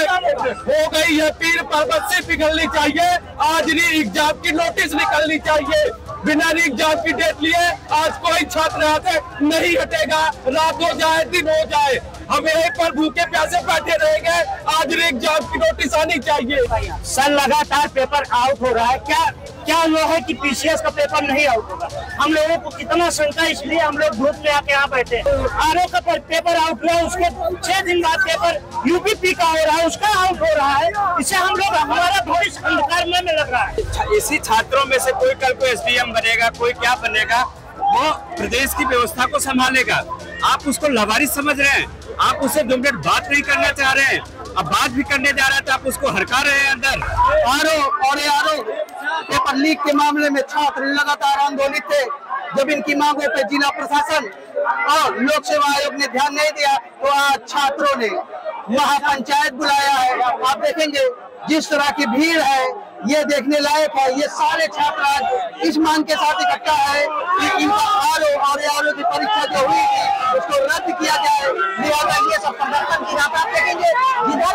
हो गई है पीर पर्वत से पिघलनी चाहिए। आज री एग्जाम की नोटिस निकलनी चाहिए। बिना री एग्जाम की डेट लिए आज कोई छात्र यहाँ से नहीं हटेगा। रात हो जाए दिन हो जाए हम यहीं पर भूखे प्यासे बैठे रहेंगे। आज री एग्जाम की नोटिस आनी चाहिए। सर लगातार पेपर आउट हो रहा है, क्या वो है कि पीसीएस का पेपर नहीं आउट होगा? हम लोगों को कितना शंका, इसलिए हम लोग धूप में आके यहाँ बैठे। आरओ का पेपर आउट हुआ, उसके 6 दिन बाद पेपर यूपीपी का हो रहा है, उसका आउट हो रहा है। इससे हम लोग, हमारा भविष्य अंधकार में लग रहा है। इसी छात्रों में से कोई कल को एसडीएम बनेगा, कोई क्या बनेगा, वो प्रदेश की व्यवस्था को संभालेगा। आप उसको लावारिस समझ रहे हैं, आप उससे 2 मिनट बात नहीं करना चाह रहे हैं। अब बात भी करने जा रहा था, आप उसको हड़का रहे हैं अंदर। आरओ पेपर लीक के मामले में छात्र लगातार आंदोलित थे। जब इनकी मांगों पर जिला प्रशासन और लोक सेवा आयोग ने ध्यान नहीं दिया तो आज छात्रों ने महापंचायत बुलाया है। आप देखेंगे जिस तरह की भीड़ है, ये देखने लायक है। ये सारे छात्र आज इस मांग के साथ इकट्ठा है कि इनका आरओ की परीक्षा जो हुई थी उसको रद्द किया जाए। लिहाजा ये सब प्रदर्शन की जाता है। देखेंगे जिधर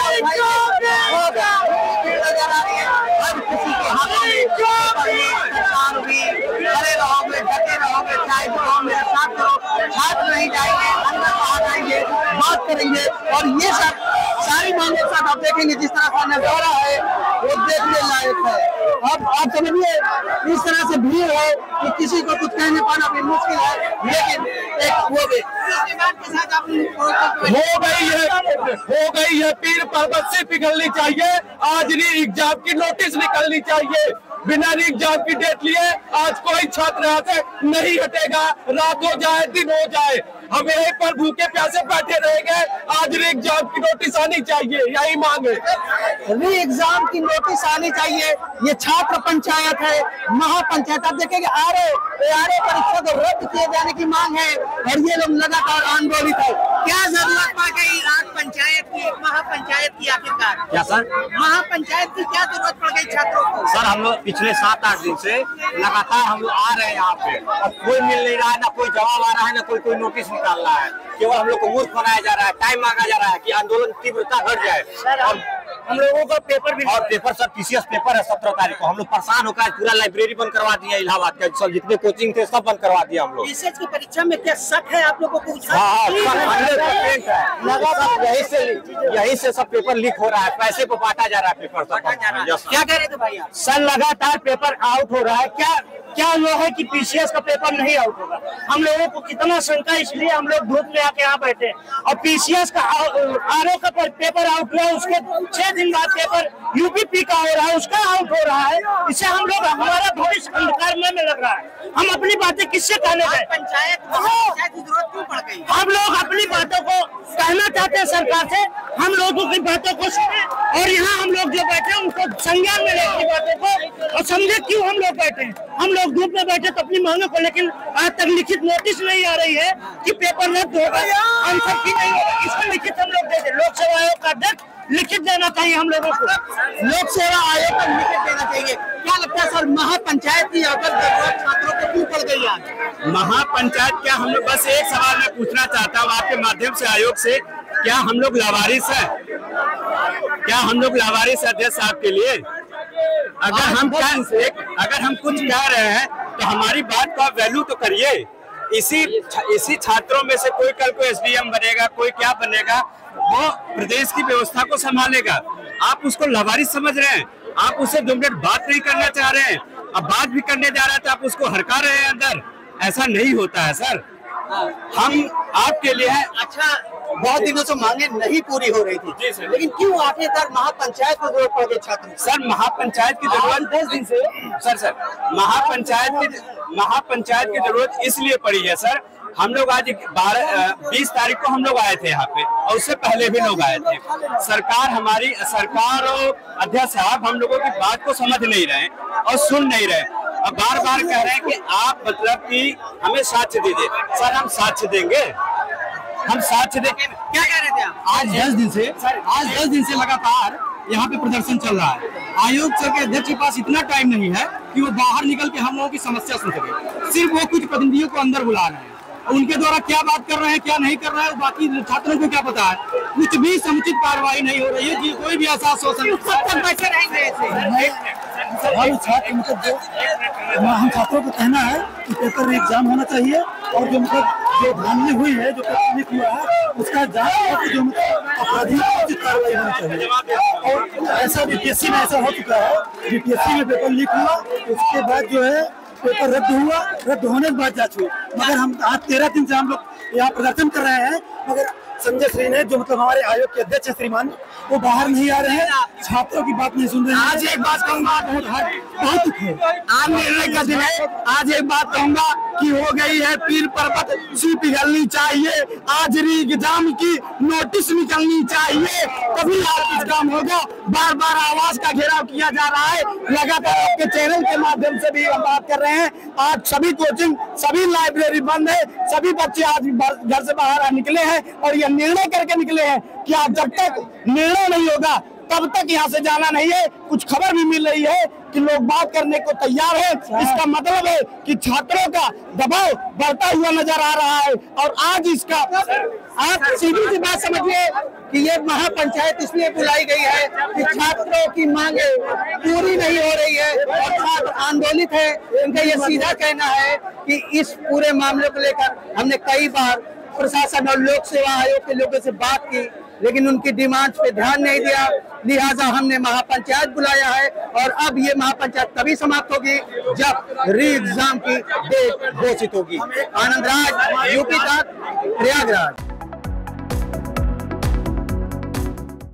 नजर आ रही है, हर किसी के हाथ में सरकार भी खड़े रहोगे, डटे रहोगे, चाहे जो मेरे साथ करो, छात्र नहीं जाएंगे, अंदर बाहर आएंगे, बात करेंगे। और ये सब सारी मांगों के साथ आप देखेंगे जिस तरह का नजारा है वो देखने लायक है। अब आप समझिए इस तरह से भीड़ है कि किसी को कुछ कहने पाना भी मुश्किल है। लेकिन एक हो गई है पीर पर्वत से पिघलनी चाहिए। आज री एग्जाम की नोटिस निकलनी चाहिए। बिना री एग्जाम की डेट लिए आज कोई छात्र यहाँ से नहीं हटेगा। रात हो जाए दिन हो जाए हम यहीं पर भूखे प्यासे बैठे रहेंगे। आज री एग्जाम की नोटिस आनी चाहिए, यही मांग है। री एग्जाम की नोटिस आनी चाहिए। ये छात्र पंचायत है, महापंचायत। आप देखेंगे आरओ परीक्षा को रद्द किए जाने की मांग है और ये लोग लगातार आंदोलित है। क्या जरूरत पड़ गई आज पंचायत की, महापंचायत की? आखिरकार क्या सर, महापंचायत की क्या जरूरत पड़ गई छात्रों को? सर हम लोग पिछले 7-8 दिन से लगातार हम लोग आ रहे हैं यहाँ पे और कोई मिल नहीं रहा है, ना कोई जवाब आ रहा है, ना कोई नोटिस निकाल रहा है। केवल हम लोग को मूर्ख बनाया जा रहा है, टाइम मांगा जा रहा है कि आंदोलन तीव्रता बढ़ जाए। और हम लोगों का पेपर भी, और पेपर सर पीसीएस पेपर है 17 तारीख को। हम लोग परेशान होकर पूरा लाइब्रेरी बंद करवा दिया, इलाहाबाद का सब जितने कोचिंग थे सब बंद करवा दिया हम लोग। पीसीएस की परीक्षा में क्या शक है आप लोगों को? यही से सब पेपर लीक हो रहा है, पैसे को बांटा जा रहा है पेपर सब। क्या कह रहे थे भाई आप? सर लगातार पेपर आउट हो रहा है, क्या वो है कि पीसीएस का पेपर नहीं आउट होगा? हम लोगों को कितना शंका, इसलिए हम लोग धूप में आके यहाँ बैठे। और पीसीएस का आरओ का पेपर आउट हुआ, उसके 6 दिन बाद पेपर यूपीपी का हो रहा है, उसका आउट हो रहा है। इससे हम लोग, हमारा भविष्य अंधकार में लग रहा है। हम अपनी बातें किससे कहने गए? पंचायत की जरूरत क्यों पड़ गई? हम लोग अपनी बातों को कहना चाहते हैं सरकार से, हम लोगों की बातों को सुने और यहाँ हम लोग जो बैठे उनको संज्ञान में लेने बातों को और समझे क्यों हम लोग बैठे। हम लोग धूप में बैठे तो अपनी मांगों को, लेकिन आज तक लिखित नोटिस नहीं आ रही है कि पेपर रद्द होगा, आंसर की नहीं होगा। इसको लिखित हम लोग दे दें। लोक सेवा आयोग का अध्यक्ष लिखित देना चाहिए हम लोगों को। लोक सेवा आयोग को लिखित देना चाहिए। क्या लगता है सर, महापंचायत की अगर जरूरत छात्रों को क्यों पड़ गई आज? महापंचायत क्या, हम लोग बस एक सवाल मैं पूछना चाहता हूँ आपके माध्यम से आयोग से, क्या हम लोग लावारिस है? क्या हम लोग लावारिस है अध्यक्ष साहब के लिए? अगर हम कुछ कह रहे हैं तो हमारी बात का वैल्यू तो करिए। इसी छात्रों में से कोई कल को एसडीएम बनेगा, कोई क्या बनेगा, वो प्रदेश की व्यवस्था को संभालेगा। आप उसको लावारिस समझ रहे हैं, आप उससे 2 मिनट बात नहीं करना चाह रहे हैं। अब बात भी करने जा रहा था, आप उसको हड़का रहे हैं अंदर। ऐसा नहीं होता है सर। हम आपके लिए अच्छा, बहुत दिनों से मांगे नहीं पूरी हो रही थी, लेकिन क्यों आखिरकार महापंचायत को जरूरत पड़ गई छात्रों? सर महापंचायत की जरूरत 10 दिन से सर महापंचायत की जरूरत इसलिए पड़ी है सर। हम लोग आज 20 तारीख को हम लोग आए थे यहाँ पे और उससे पहले भी लोग आए थे। सरकार और अध्यक्ष साहब हम लोगों की बात को समझ नहीं रहे और सुन नहीं रहे और बार बार कह रहे हैं कि आप मतलब कि हमें साक्ष्य दीजिए। सर हम साक्ष्य देंगे, हम साक्ष्य देंगे। क्या कह रहे थे आप? आज 10 दिन से लगातार यहाँ पे प्रदर्शन चल रहा है। आयोग सर के अध्यक्ष के पास इतना टाइम नहीं है कि वो बाहर निकल के हम लोगों की समस्या सुन सके। सिर्फ वो कुछ प्रतिनिधियों को अंदर बुला रहे हैं उनके द्वारा क्या बात कर रहे हैं क्या नहीं कर रहे हैं बाकी छात्रों को क्या पता है। कुछ भी समुचित कार्रवाई नहीं हो रही है जी, कोई भी ऐसा शोषण बैठे रहेंगे हम छात्रों को कहना है कि पेपर एग्जाम होना चाहिए और जो जो धांधली हुई है जो पेपर लीक हुआ है उसका जांच जो अपराधी उचित कार्रवाई होनी चाहिए। और ऐसा बीपीएससी में ऐसा हो चुका है, बीपीएससी में पेपर लीक हुआ उसके बाद जो है पेपर रद्द हुआ, रद्द होने के बाद जांच हुई। मगर हम आज 13 दिन से हम लोग यहाँ प्रदर्शन कर रहे हैं मगर संजय श्री ने जो हमारे आयोग के अध्यक्ष श्रीमान वो बाहर नहीं आ रहे हैं, छात्रों की बात नहीं सुन रहे हैं। आज एक बात कहूंगा, बहुत दुख है, आज निर्णय का दिन है। आज एक बात कहूंगा कि हो गई है पीर पर्वत सी पिघलनी चाहिए, आज एग्जाम की नोटिस निकलनी चाहिए, तभी आज कुछ काम होगा। बार बार आवाज का घेराव किया जा रहा है, लगातार आपके चैनल के माध्यम से भी हम बात कर रहे हैं। आज सभी कोचिंग सभी लाइब्रेरी बंद है, सभी बच्चे आज घर से बाहर निकले हैं और यह निर्णय करके निकले हैं कि आज जब तक निर्णय नहीं होगा तब तक यहाँ से जाना नहीं है। कुछ खबर भी मिल रही है कि लोग बात करने को तैयार हैं, इसका मतलब है कि छात्रों का दबाव बढ़ता हुआ नजर आ रहा है। और आज इसका आप सीधी सी बात समझिए कि ये महापंचायत इसलिए बुलाई गई है कि छात्रों की मांगे पूरी नहीं हो रही है और छात्र आंदोलित है। इनका ये सीधा कहना है कि इस पूरे मामले को लेकर हमने कई बार प्रशासन और लोक सेवा आयोग के लोगों से बात की लेकिन उनकी डिमांड्स पे ध्यान नहीं दिया, लिहाजा हमने महापंचायत बुलाया है। और अब ये महापंचायत तभी समाप्त होगी जब री एग्जाम की डेट घोषित होगी। आनंद राज, यूपी तक, प्रयागराज।